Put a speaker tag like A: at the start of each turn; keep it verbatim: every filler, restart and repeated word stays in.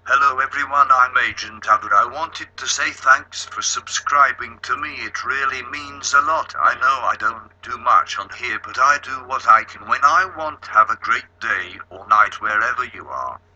A: Hello everyone, I'm Agent Abbott. I wanted to say thanks for subscribing to me. It really means a lot. I know I don't do much on here, but I do what I can when I want. Have a great day or night wherever you are.